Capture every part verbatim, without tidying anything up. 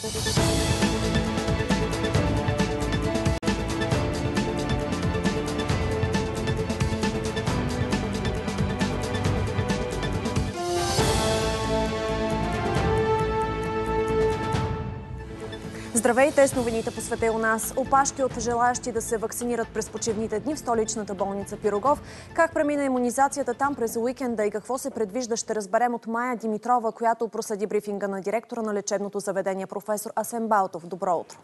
Здравейте, с новините по света у нас. Опашки от желаящи да се вакцинират през почивните дни в столичната болница Пирогов. Как премина имунизацията там през уикенда и какво се предвижда, ще разберем от Мая Димитрова, която проследи брифинга на директора на лечебното заведение професор Асен Балтов. Добро утро!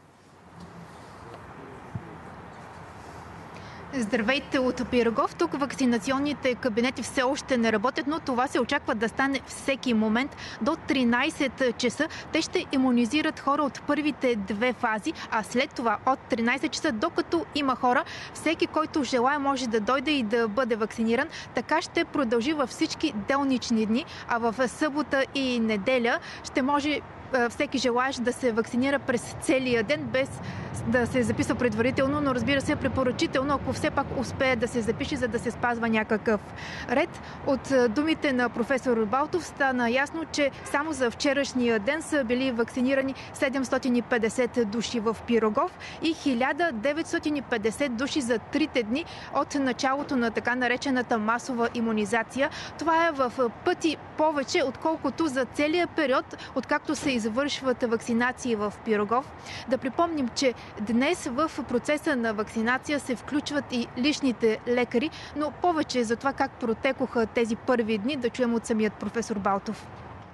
Здравейте от Пирогов. Тук вакцинационните кабинети все още не работят, но това се очаква да стане всеки момент. До тринайсет часа те ще имунизират хора от първите две фази, а след това от тринайсет часа, докато има хора, всеки, който желая, може да дойде и да бъде вакциниран. Така ще продължи във всички делнични дни, а в събота и неделя ще може всеки желаещ да се вакцинира през целия ден, без да се записва предварително, но разбира се, препоръчително, ако все пак успее да се запише, за да се спазва някакъв ред. От думите на професор Балтов стана ясно, че само за вчерашния ден са били вакцинирани седемстотин и петдесет души в Пирогов и хиляда деветстотин и петдесет души за трите дни от началото на така наречената масова имунизация. Това е в пъти повече, отколкото за целия период, откакто се извършват вакцинации в Пирогов. Да припомним, че днес в процеса на вакцинация се включват и личните лекари, но повече за това как протекоха тези първи дни да чуем от самият професор Балтов.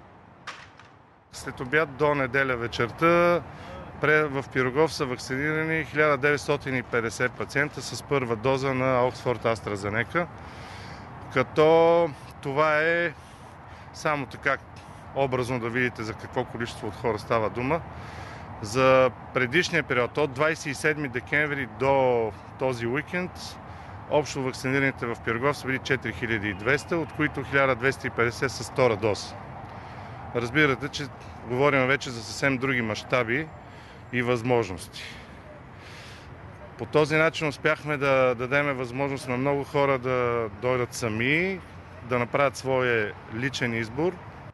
След обяд до неделя вечерта в Пирогов са вакцинирани хиляда деветстотин и петдесет пациента с първа доза на Оксфорд AstraZeneca, като това е само така образно да видите за какво количество от хора става дума. За предишния период от двайсет и седми декември до този уикенд общо вакцинираните в Пирогов са били четири хиляди и двеста, от които хиляда двеста и петдесет с втора доза. Разбирате, че говорим вече за съвсем други мащаби и възможности. По този начин успяхме да дадем възможност на много хора да дойдат сами, да направят своя личен избор.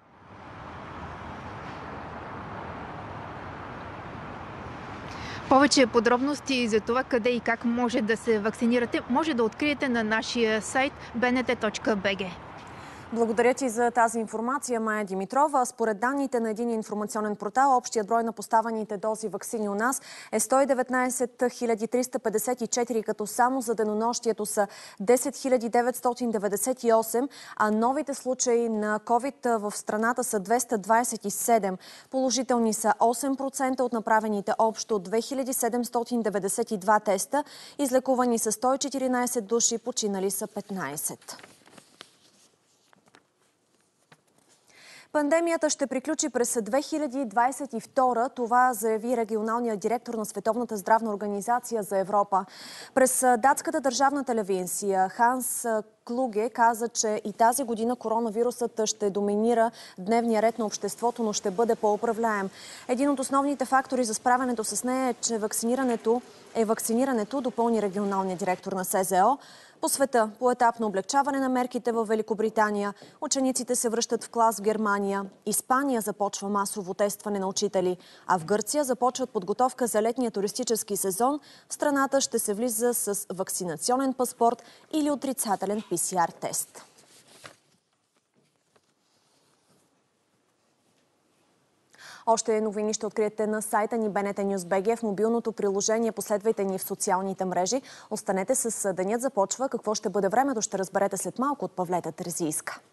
Повече подробности за това къде и как може да се вакцинирате, може да откриете на нашия сайт би ен те точка би джи. Благодаря ти за тази информация, Мая Димитрова. Според данните на един информационен портал, общият брой на поставените дози ваксини у нас е сто и деветнайсет хиляди триста петдесет и четири, като само за денонощието са десет хиляди деветстотин деветдесет и осем, а новите случаи на COVID в страната са двеста двайсет и седем. Положителни са осем процента от направените общо две хиляди седемстотин деветдесет и два теста, излекувани са сто и четиринайсет души, починали са петнайсет. Пандемията ще приключи през две хиляди двайсет и втора. Това заяви регионалният директор на Световната здравна организация за Европа. През датската държавна телевизия Ханс Клуге каза, че и тази година коронавирусът ще доминира дневния ред на обществото, но ще бъде по-управляем. Един от основните фактори за справянето с нея е, че вакцинирането е вакцинирането, допълни регионалният директор на ес зе о. По света, по етапно облегчаване на мерките в Великобритания, учениците се връщат в клас в Германия, Испания започва масово тестване на учители, а в Гърция започват подготовка за летния туристически сезон. В страната ще се влиза с вакцинационен паспорт или отрицателен пи си ар тест. Още новини ще откриете на сайта ни би ен те Нюз точка би джи, в мобилното приложение. Последвайте ни в социалните мрежи. Останете с Денят започва. Какво ще бъде времето, ще разберете след малко от Павлета Терзийска.